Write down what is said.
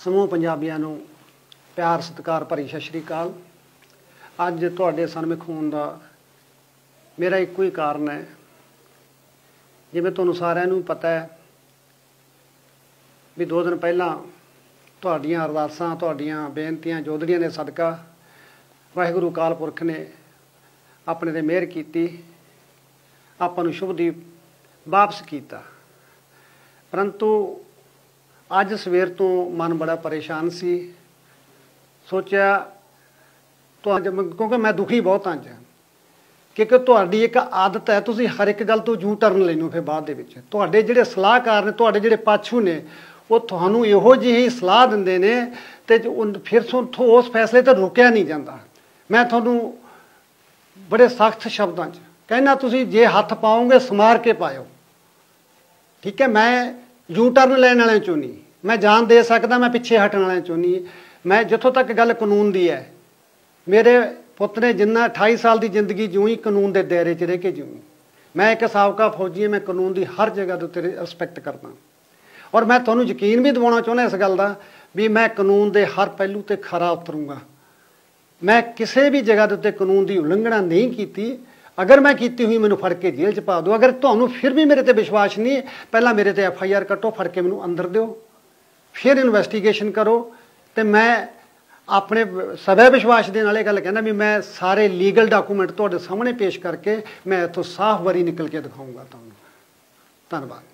ਸਮੂਹ ਪੰਜਾਬੀਆਂ ਨੂੰ ਪਿਆਰ ਸਤਿਕਾਰ ਭਰੀ ਸਤਿ ਸ਼੍ਰੀ ਅਕਾਲ। ਅੱਜ ਤੁਹਾਡੇ ਸਾਹਮਣੇ ਹੋਣ ਦਾ ਮੇਰਾ ਇੱਕੋ ਹੀ ਕਾਰਨ ਹੈ। ਜਿਵੇਂ ਤੁਹਾਨੂੰ ਸਾਰਿਆਂ ਨੂੰ ਪਤਾ ਹੈ ਵੀ 2 ਦਿਨ ਪਹਿਲਾਂ ਤੁਹਾਡੀਆਂ ਅਰਦਾਸਾਂ, ਤੁਹਾਡੀਆਂ ਬੇਨਤੀਆਂ, ਜੋਦੜੀਆਂ ਦੇ ਸਦਕਾ ਵਾਹਿਗੁਰੂ ਅਕਾਲ ਪੁਰਖ ਨੇ ਆਪਣੇ 'ਤੇ ਮਿਹਰ ਕੀਤੀ, ਆਪਾਂ ਨੂੰ ਸ਼ੁਭਦੀਪ ਵਾਪਸ ਕੀਤਾ। ਪਰੰਤੂ ਅੱਜ ਸਵੇਰ ਤੋਂ ਮਨ ਬੜਾ ਪਰੇਸ਼ਾਨ ਸੀ। ਸੋਚਿਆ ਕਿਉਂਕਿ ਮੈਂ ਦੁਖੀ ਬਹੁਤ ਹਾਂ ਅੱਜ, ਕਿਉਂਕਿ ਤੁਹਾਡੀ ਇੱਕ ਆਦਤ ਹੈ, ਤੁਸੀਂ ਹਰ ਇੱਕ ਗੱਲ ਤੋਂ ਯੂ ਟਰਨ ਲੈਂਦੇ ਹੋ। ਫਿਰ ਬਾਅਦ ਦੇ ਵਿੱਚ ਤੁਹਾਡੇ ਜਿਹੜੇ ਸਲਾਹਕਾਰ ਨੇ, ਤੁਹਾਡੇ ਜਿਹੜੇ ਪਾਛੂ ਨੇ, ਉਹ ਤੁਹਾਨੂੰ ਇਹੋ ਜਿਹੀ ਸਲਾਹ ਦਿੰਦੇ ਨੇ ਅਤੇ ਫਿਰ ਉੱਥੋਂ ਉਸ ਫੈਸਲੇ 'ਤੇ ਰੁਕਿਆ ਨਹੀਂ ਜਾਂਦਾ। ਮੈਂ ਤੁਹਾਨੂੰ ਬੜੇ ਸਖਤ ਸ਼ਬਦਾਂ 'ਚ ਕਹਿਣਾ, ਤੁਸੀਂ ਜੇ ਹੱਥ ਪਾਓਗੇ ਸਮਾਰ ਕੇ ਪਾਇਓ, ਠੀਕ ਹੈ। ਮੈਂ ਯੂ ਟਰਨ ਲੈਣ ਵਾਲਿਆਂ 'ਚੋਂ ਨਹੀਂ, ਮੈਂ ਜਾਨ ਦੇ ਸਕਦਾ, ਮੈਂ ਪਿੱਛੇ ਹਟਣ ਵਾਲਿਆਂ 'ਚੋਂ ਨਹੀਂ। ਮੈਂ ਜਿੱਥੋਂ ਤੱਕ ਗੱਲ ਕਾਨੂੰਨ ਦੀ ਹੈ, ਮੇਰੇ ਪੁੱਤ ਨੇ ਜਿੰਨਾ 28 ਸਾਲ ਦੀ ਜ਼ਿੰਦਗੀ ਜਿਉਂ ਕਾਨੂੰਨ ਦੇ ਦਾਇਰੇ 'ਚ ਰਹਿ ਕੇ ਜਿਉਂ। ਮੈਂ ਇੱਕ ਸਾਬਕਾ ਫੌਜੀ ਹਾਂ, ਮੈਂ ਕਾਨੂੰਨ ਦੀ ਹਰ ਜਗ੍ਹਾ ਦੇ ਉੱਤੇ ਰਿਸਪੈਕਟ ਕਰਦਾ। ਔਰ ਮੈਂ ਤੁਹਾਨੂੰ ਯਕੀਨ ਵੀ ਦਿਵਾਉਣਾ ਚਾਹੁੰਦਾ ਇਸ ਗੱਲ ਦਾ ਵੀ ਮੈਂ ਕਾਨੂੰਨ ਦੇ ਹਰ ਪਹਿਲੂ 'ਤੇ ਖਰਾ ਉਤਰੂੰਗਾ। ਮੈਂ ਕਿਸੇ ਵੀ ਜਗ੍ਹਾ ਦੇ ਉੱਤੇ ਕਾਨੂੰਨ ਦੀ ਉਲੰਘਣਾ ਨਹੀਂ ਕੀਤੀ। ਅਗਰ ਮੈਂ ਕੀਤੀ ਹੋਈ ਮੈਨੂੰ ਫੜ ਕੇ ਜੇਲ੍ਹ 'ਚ ਪਾ ਦਿਓ। ਅਗਰ ਤੁਹਾਨੂੰ ਫਿਰ ਵੀ ਮੇਰੇ 'ਤੇ ਵਿਸ਼ਵਾਸ ਨਹੀਂ, ਪਹਿਲਾਂ ਮੇਰੇ 'ਤੇ FIR ਕੱਟੋ, ਫੜ ਕੇ ਮੈਨੂੰ ਅੰਦਰ ਦਿਓ, ਫਿਰ ਇਨਵੈਸਟੀਗੇਸ਼ਨ ਕਰੋ। ਅਤੇ ਮੈਂ ਆਪਣੇ ਸਵੈ ਵਿਸ਼ਵਾਸ ਦੇ ਨਾਲ ਇਹ ਗੱਲ ਕਹਿੰਦਾ ਵੀ ਮੈਂ ਸਾਰੇ ਲੀਗਲ ਡਾਕੂਮੈਂਟ ਤੁਹਾਡੇ ਸਾਹਮਣੇ ਪੇਸ਼ ਕਰਕੇ ਮੈਂ ਇੱਥੋਂ ਸਾਫ਼ ਵਾਰੀ ਨਿਕਲ ਕੇ ਦਿਖਾਊਂਗਾ ਤੁਹਾਨੂੰ। ਧੰਨਵਾਦ।